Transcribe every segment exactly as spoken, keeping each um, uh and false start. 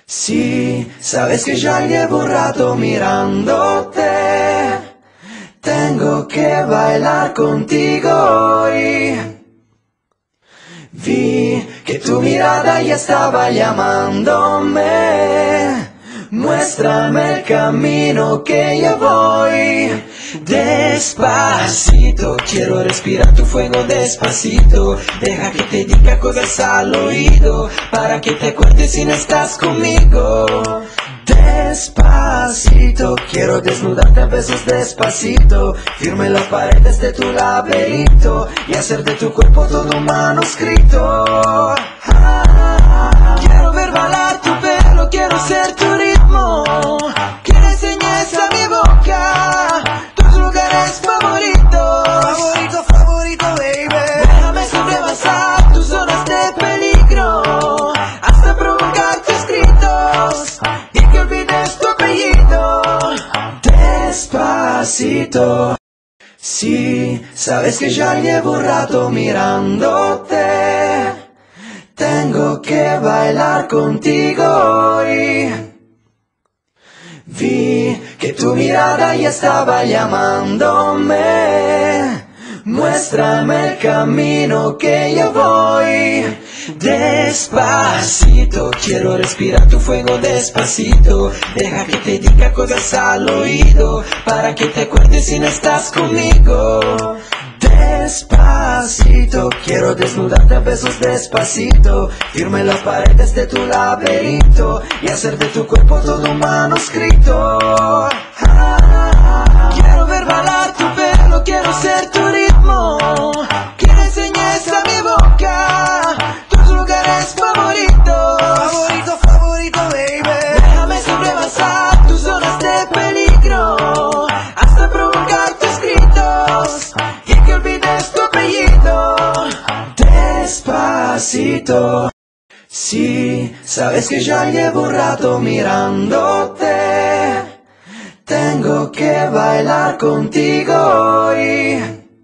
Sí, sabes que ya llevo un rato mirándote. Tengo que bailar contigo hoy. Vi que tu mirada ya estaba llamándome. Muéstrame el camino que ya voy. Despacito, quiero respirar tu fuego despacito. Deja que te diga cosas al oído, para que te acuerdes si no estás conmigo. Despacito, quiero desnudarte a besos despacito. Firme las paredes de tu laberinto y hacer de tu cuerpo todo un manuscrito. Ah, quiero ver bailar tu pelo, quiero ser tu ritmo. Quiero enseñar a mi boca tus lugares favoritos. Favorito, favorito, baby. Déjame sobrepasar tus zonas de peligro, hasta provocar tus gritos y que olvides tu apellido. Despacito. Sí, sabes que ya llevo un rato mirándote. Tengo que bailar contigo hoy. Vi que tu mirada ya estaba llamándome. Muéstrame el camino que ya voy. Despacito, quiero respirar tu fuego despacito. Deja que te diga cosas al oído, para que te acuerdes si no estás conmigo. Despacito, quiero desnudarte a besos despacito. Firme las paredes de tu laberinto y hacer de tu cuerpo todo un manuscrito. Ah, quiero ver bailar tu pelo, quiero ser tu ritmo. Quiero enseñar a mi boca tus lugares favoritos. Favorito, favorito, baby. Déjame sobrepasar tus zonas de peligro, hasta provocar tus gritos y que olvides tu apellido. Despacito. Sí, sabes que ya llevo un rato mirándote. Tengo que bailar contigo hoy.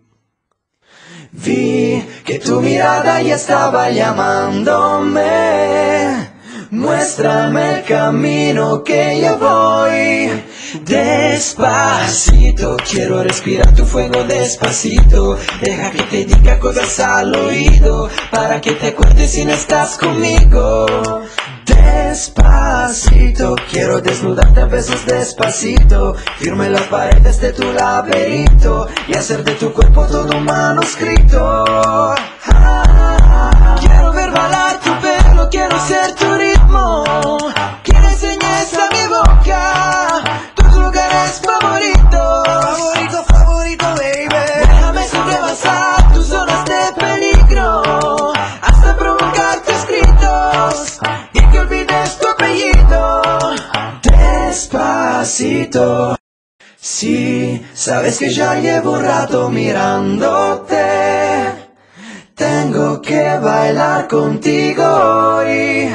Vi que tu mirada ya estaba llamándome. Muéstrame el camino que ya voy. Despacito, quiero respirar tu fuego despacito. Deja que te diga cosas al oído, para que te acuerdes si no estás conmigo. Despacito, quiero desnudarte a besos despacito. Firme las paredes de tu laberinto y hacer de tu cuerpo todo un manuscrito. Ah, quiero ver bailar tu pelo, quiero ser tu ritmo. Quiero enseñar a mi boca tus lugares favoritos. Favorito, favorito, baby. Déjame sobrepasar tus zonas de peligro, hasta provocar tus gritos y que olvides tu apellido. Despacito. Sí, sabes que ya llevo un rato mirándote. Tengo que bailar contigo hoy.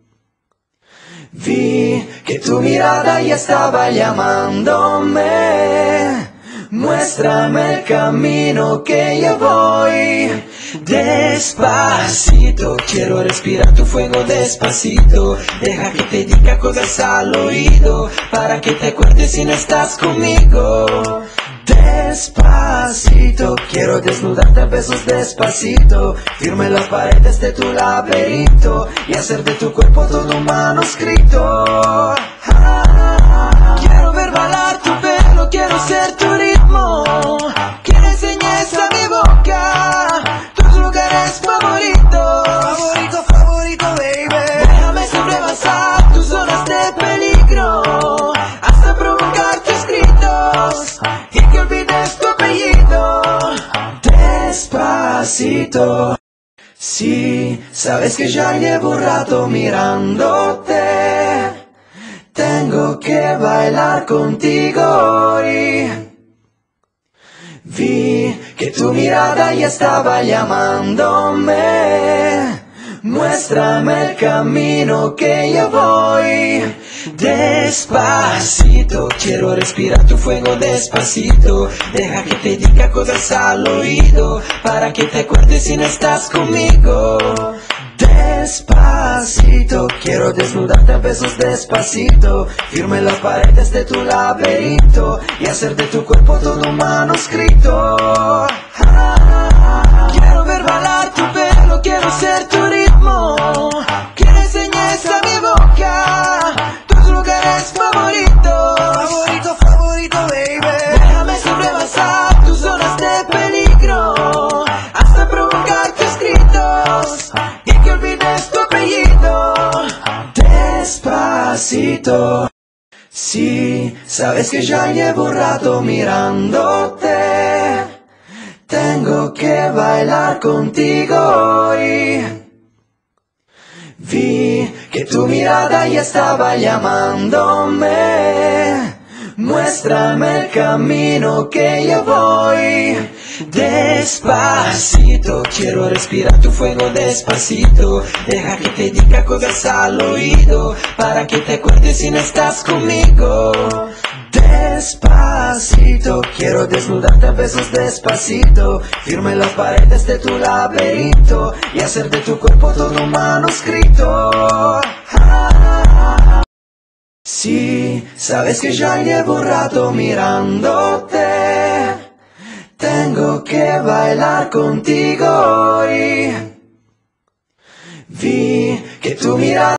Vi que tu mirada ya estaba llamándome. Muéstrame el camino que ya voy. Despacito, quiero respirar tu fuego despacito. Deja que te diga cosas al oído, para que te acuerdes si no estás conmigo. Despacito, quiero desnudarte a besos despacito. Firme las paredes de tu laberinto y hacer de tu cuerpo todo un manuscrito. Ah, quiero ver bailar tu pelo, quiero ser tu ritmo. Quiero enseñar a mi boca tus lugares favoritos. Favorito, favorito, baby. Déjame sobrepasar tus zonas de peligro, hasta provocar tus gritos y que olvides tu apellido. Despacito. Sí, sabes que ya llevo un rato mirándote. Tengo que bailar contigo hoy. Vi que tu mirada ya estaba llamándome. Muéstrame el camino que ya voy. Despacito, quiero respirar tu fuego despacito. Deja que te diga cosas al oído, para que te acuerdes si no estás conmigo. Despacito, quiero desnudarte a besos despacito, firme en las paredes de tu laberinto y hacer de tu cuerpo todo un manuscrito. Ah, quiero ver bailar tu pelo, quiero ser tu ritmo, que le enseñes a mi boca tus lugares favoritos. Favorito, favorito, baby. Déjame sobrepasar tus zonas de peligro hasta provocar tus gritos y que olvides tu apellido. Despacito. Sí, sabes que ya llevo un rato mirándote. Tengo que bailar contigo hoy. Vi que tu mirada ya estaba llamándome. Muéstrame el camino que yo voy. Despacito, quiero respirar tu fuego despacito. Deja que te diga cosas al oído para que te acuerdes si no estás conmigo. Despacito, quiero desnudarte a besos despacito, firme en las paredes de tu laberinto y hacer de tu cuerpo todo un manuscrito. Ah, sí, sabes que ya llevo un rato mirándote. Tengo que bailar contigo hoy. Vi que tu mirada